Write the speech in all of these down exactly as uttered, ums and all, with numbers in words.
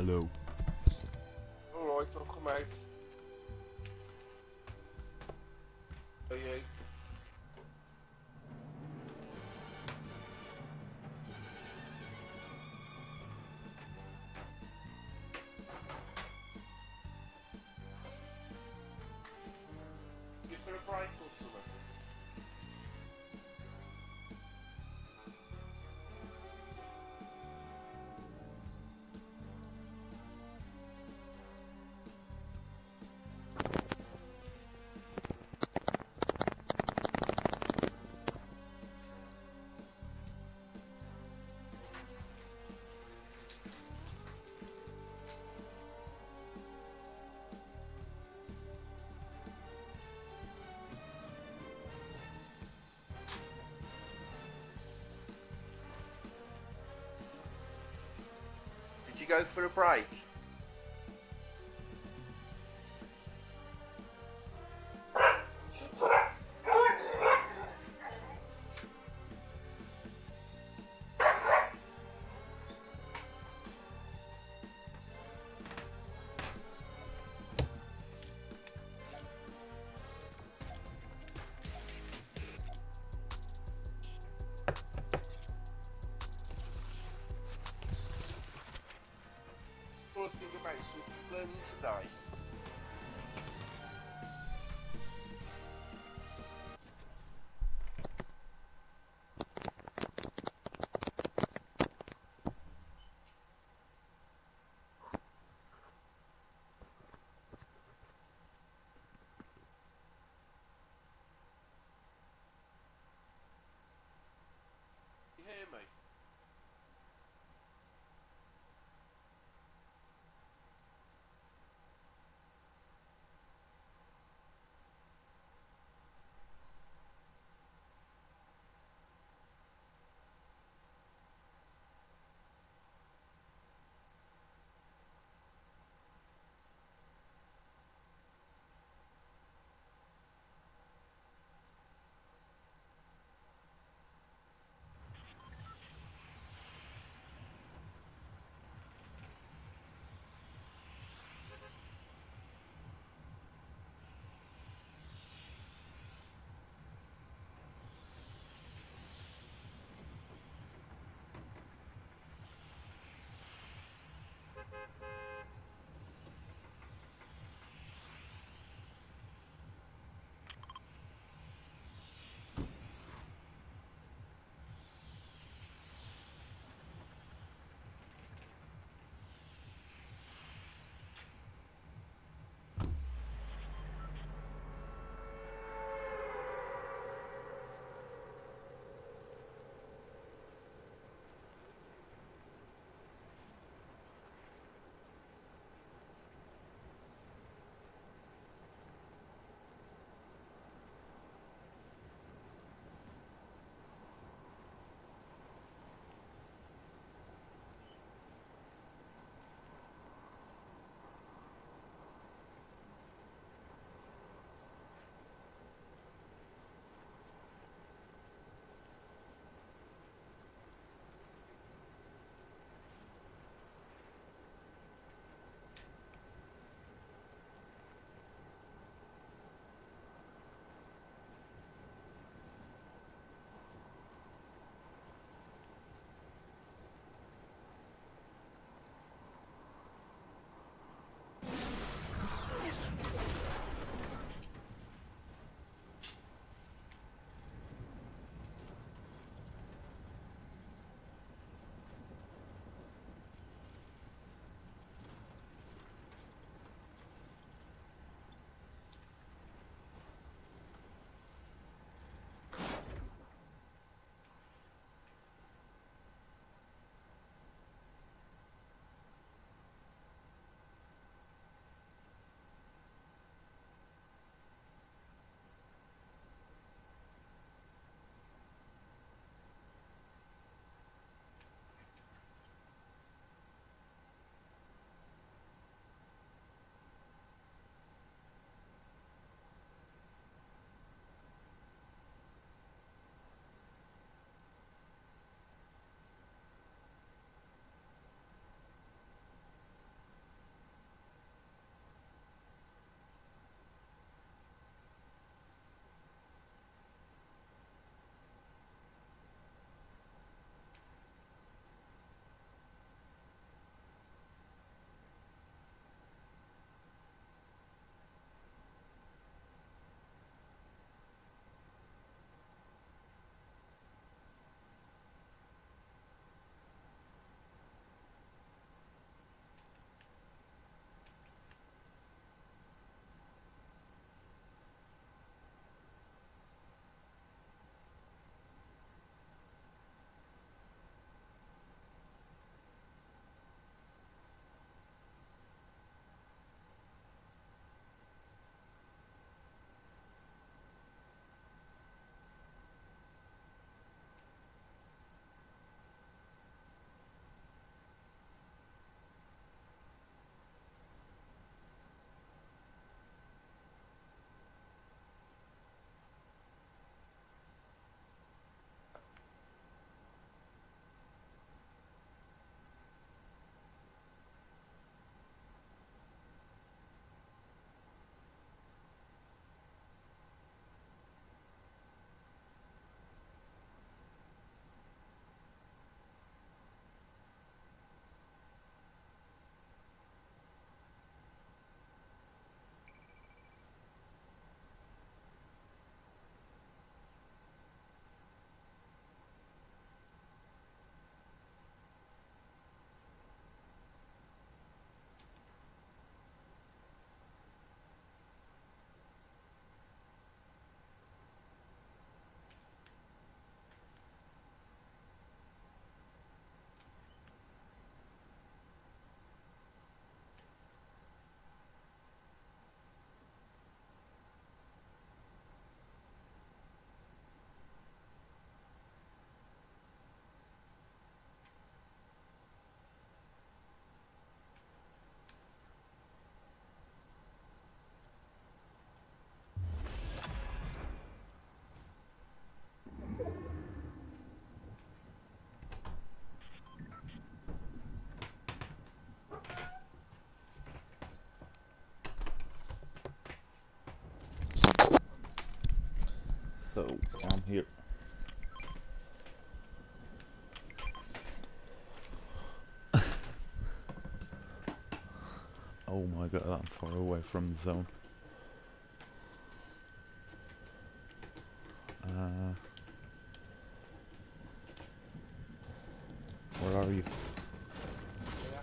Hallo. Alright, opgemaakt. Oh jee. Give her a break or something. Did you go for a break? I was thinking about something today. You hear me? I'm here. Oh my god, I'm far away from the zone. Uh, where are you? Yeah.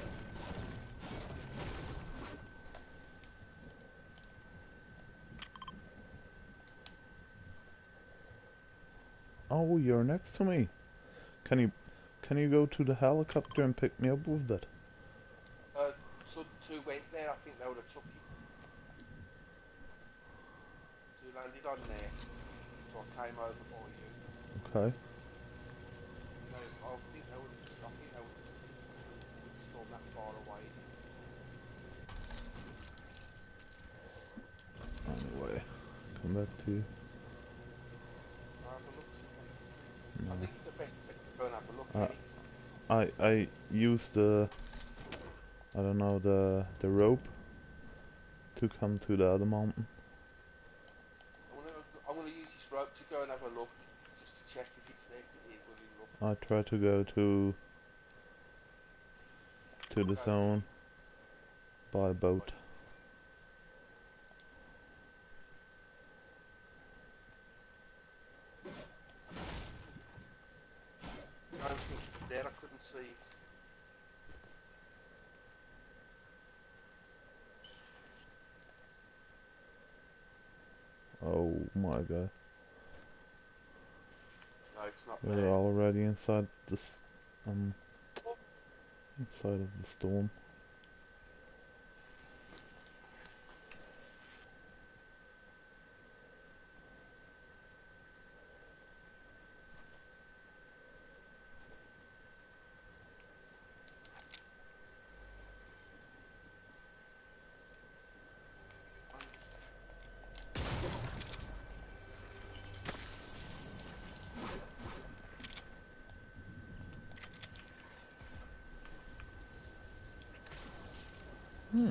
Oh, you're next to me. Can you can you go to the helicopter and pick me up with that? Uh, so two went there. I think they would have took it. Two landed on there. So I came over by you. Okay. They, I think they would have. I think they would have took it with the storm that far away. Is it? Anyway, come back to you. I'll have a look. Somewhere. I No. think it's the best bet to go and have a look Uh, at it. I I used the I don't know the the rope to come to the other mountain. I'm gonna. I'm gonna use this rope to go and have a look, just to check if it's there. If it is, will you look? I try to go to to the Okay. zone by boat. I don't think it's there. I couldn't see it. Oh my god, No, it's not we're there. already inside this um inside of the storm. Hmm.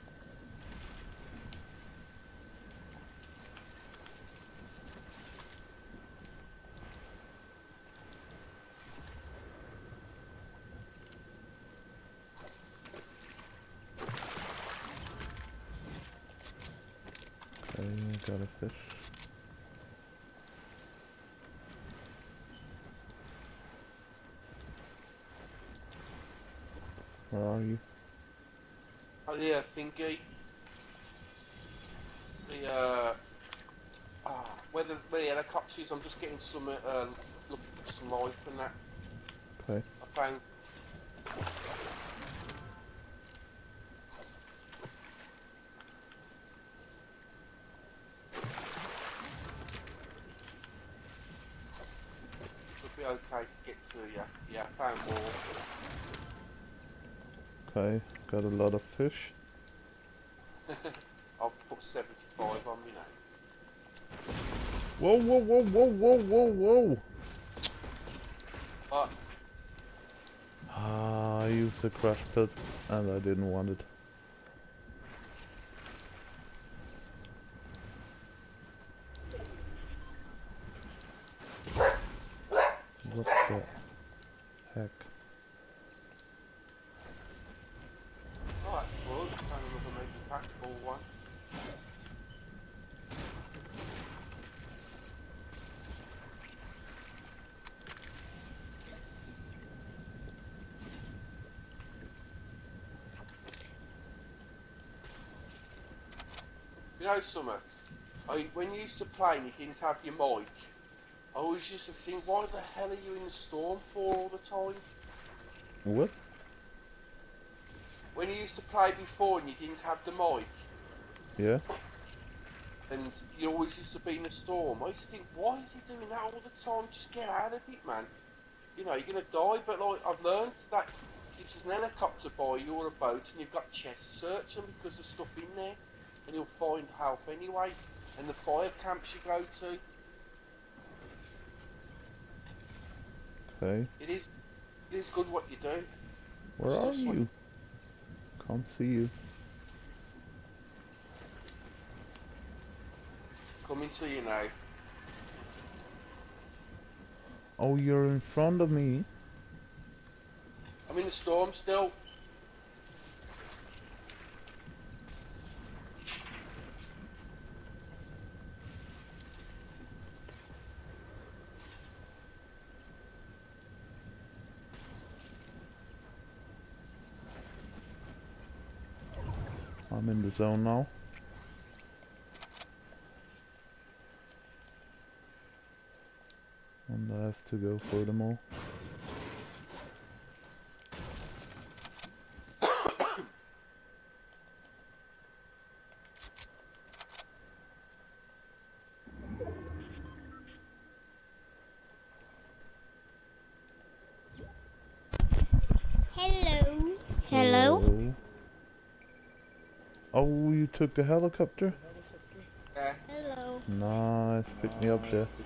Okay, got a fish. Where are you? Oh yeah, thingy. The uh, ah, where the, where the helicopter is. I'm just getting some uh, looking for some life and that. Okay. I found. Should be okay to get to you. Yeah, I found more. Okay, got a lot of fish. I've put seventy-five on me now. Whoa, whoa, whoa, whoa, whoa, whoa, whoa! Uh, Ah, I used the crash pit and I didn't want it. What the heck? oh, that's good. Found another mega pack, full one. You know, Summit, I, when you used to play and you didn't have your mic, I always used to think, why the hell are you in the storm for all the time? What? When you used to play before and you didn't have the mic, Yeah? and you always used to be in the storm, I used to think, why is he doing that all the time? Just get out of it, man. You know, you're going to die, but like, I've learned that if there's an helicopter by you or a boat and you've got chest, search them because there's stuff in there, and you'll find health anyway. And the fire camps you go to, Okay. it is, it is good what you do. Where It's are just what you? Can't see you. coming to you now. Oh, you're in front of me. I'm in the storm still. I'm in the zone now. And I have to go for them all. Hello. Hello. Hello. Oh, you took a helicopter? Yeah. Hello. Nice, pick me up there.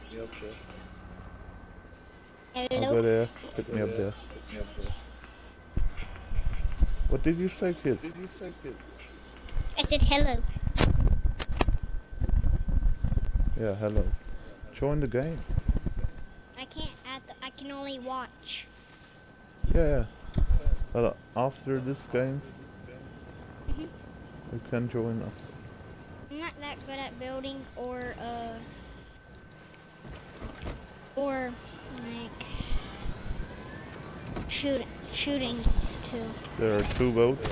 I'll go Hello. there, pick me up there. What did you say, kid? I said hello. Yeah, hello. Join the game. I can't add the, I can only watch. Yeah, yeah. But uh, after this game, Mhm. you can join us. I'm not that good at building or uh or like shoot shooting too. There are two boats.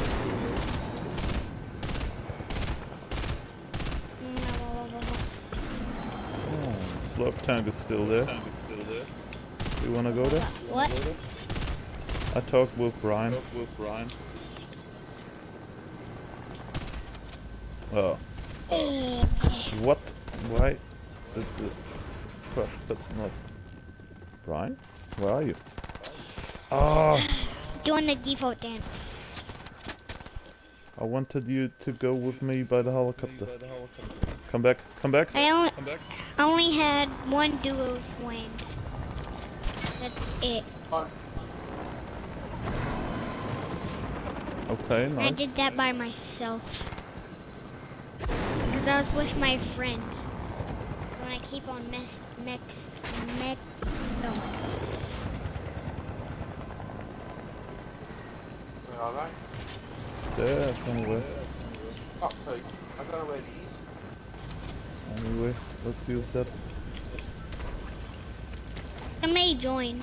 Oh, slurp tank is still there. You wanna go there? What? I talked with Brian. Oh, Eh, what? Why? The, the crush, but not. Brian? Where are you? Ah, Doing the default dance. I wanted you to go with me by the helicopter. Come back, come back. I only, I only had one duo win. That's it. Fine. Okay, I nice. did that by myself. Because I was with my friend. When I keep on mess, mix, mix, no. Where are they? There, somewhere. Up to. I don't know where it is. Anyway, let's use that. Somebody joined.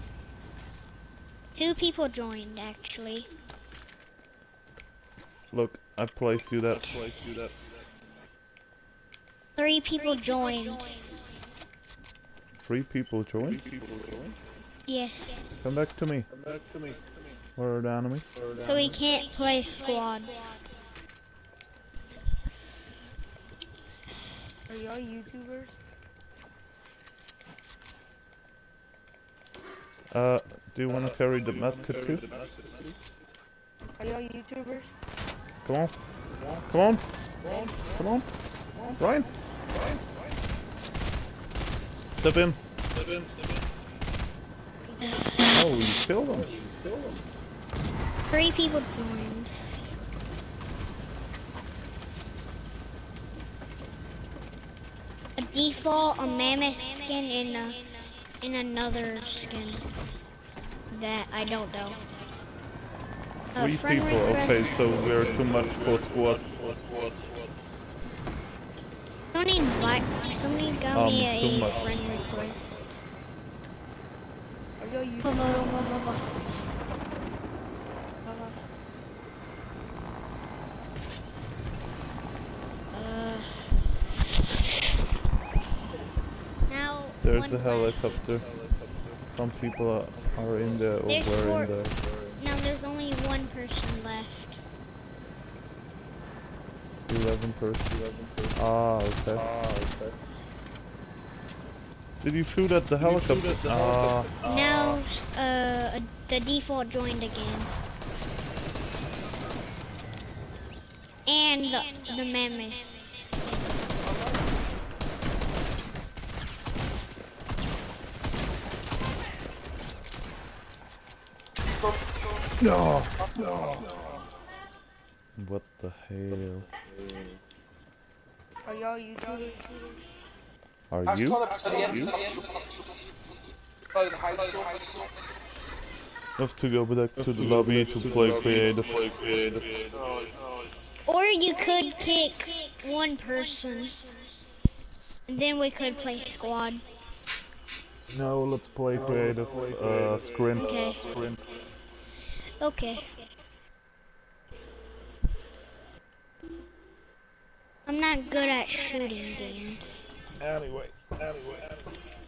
Two people joined, actually. Look, I placed you that. Three people joined. Three people joined. Yes. Come back to me. Where are the enemies? So we can't play squad. Are y'all YouTubers? Uh, do you want to carry the medkit too? Are y'all YouTubers? Come on. Come on. Come on. Ryan. Step in. Oh, you killed him. Three people joined. A default, a mammoth skin, and a, and another skin that I don't know. A Three friend people. request- Okay, so we're too much for squad. Somebody invite. Somebody got Um, me too a much. friend request. Are y'all Blah, YouTubers? blah, blah, blah, blah. Uh, now There's one a left. helicopter. Some people are, are in there or There's were four- in there. Now there's only one person left. Eleven person. Ah, okay. Did you shoot at the helicopter? Ah, Now uh, the default joined again. And the, the mammoth. no. What the hell? Are y'all YouTubers? Are I was you? trying to put the end. Oh, the house up. Have to go back to the lobby to play creative. Right, right. Or you could kick one person. And then we could play squad. No, let's play creative. Uh, sprint. Okay. Sprint. Okay. I'm not good at shooting games. Anyway, anyway, anyway.